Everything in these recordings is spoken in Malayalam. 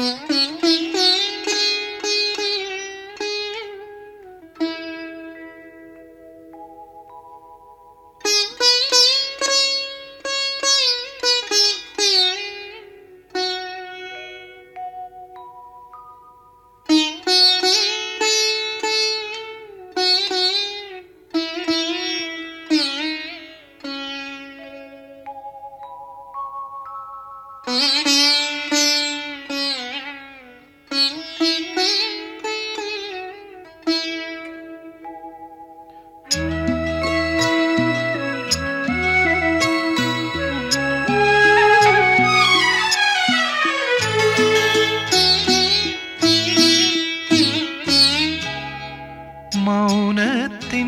മൗനത്തിൻ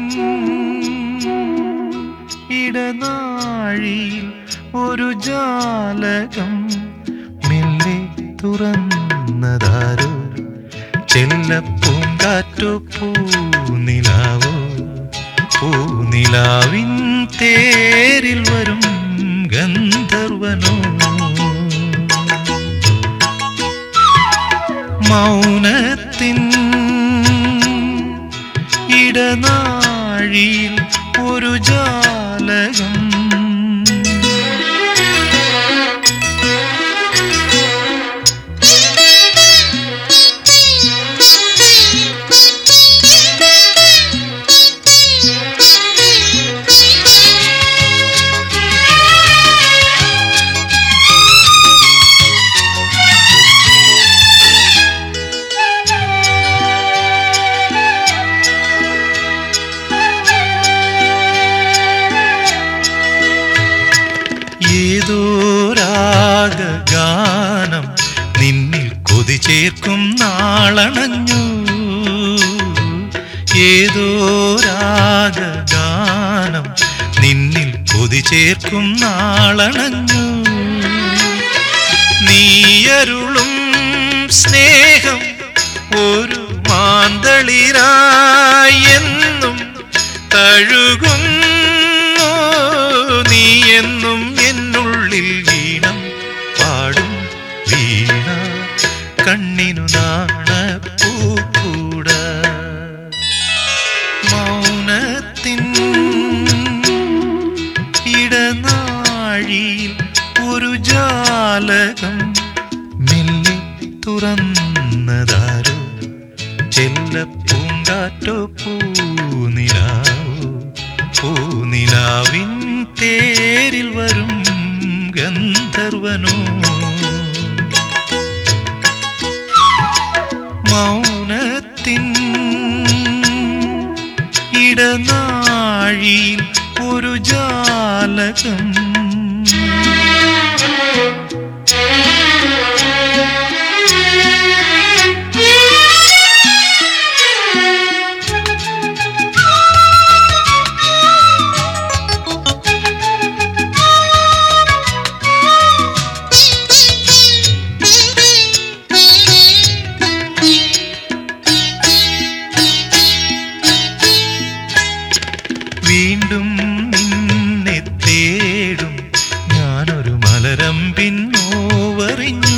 ഇടനാഴിയിൽ ഒരു ജാലകം മെല്ലെ തുറന്നതാരോ, ചെല്ലപ്പൂങ്കാറ്റോ പൂനിലാവോ, പൂനിലാവിൻ തേരിൽ വരും ഗന്ധർവനോ. മൗനത്തിൻ ഇടനാഴിയിൽ ഒരു ജാലകം ഏതോ രാഗഗാനം നിന്നിൽ കൊതി ചേർക്കും നാളണഞ്ഞു. ഏതോ രാഗഗാനം നിന്നിൽ കൊതി ചേർക്കും നാളണഞ്ഞു. നീയരുളും സ്നേഹം ഒരു മാന്തളിരായി എന്നും തഴുകും. നീ എന്നും എന്നുള്ളിൽ ഈണം പാടും വീണ കണ്ണിനു നാണപ്പൂക്കൂട. മൗനത്തിൻ ഇടനാഴിയിൽ ഒരു ജാലകം മെല്ലെ തുറന്നതാരോ, ചെല്ലപ്പൂങ്കാറ്റോ പൂനിലാവോ, പൂനിലാവിൻ തേരിൽ വരും ഗന്ധർവനോ. മൗനത്തിൻ ഇടനാഴിയിൽ ഒരു ജാലകം വീണ്ടും നിന്നെ തേടും ഞാനൊരു മലരമ്പിൻ നോവറിഞ്ഞു.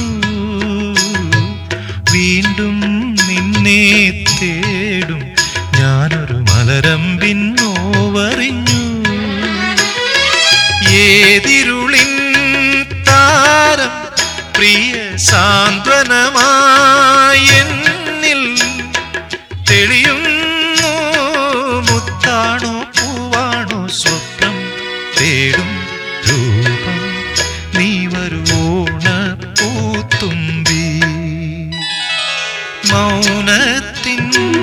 വീണ്ടും നിന്നെ തേടും ഞാനൊരു മലരമ്പിൻ നോവറിഞ്ഞു. ഏതിരുളിൻ താരം പ്രിയ സാന്ത്വനമായി എന്നിൽ തെളിയുന്നു. മുത്താണോ പൂവാണോ സ്വപ്നം തേടും രൂപം, നീ വരുവോണ പൂത്തുമ്പി. മൗനത്തിൻ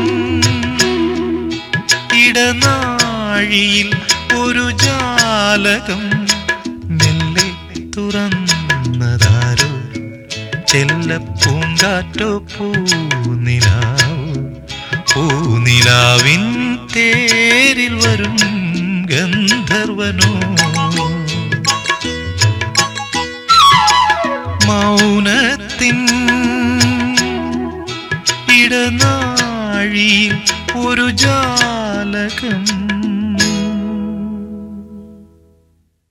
ഇടനാഴിയിൽ ഒരു ജാലകം മെല്ലെ തുറന്നതാരോ, ചെല്ലപ്പൂങ്കാറ്റോ പൂനിലാവോ, പൂനിലാവിൻ തേരിൽ വരും ഗന്ധർവനോ. മൗനത്തിൻ ഇടനാഴിയിൽ ഒരു ജാലകം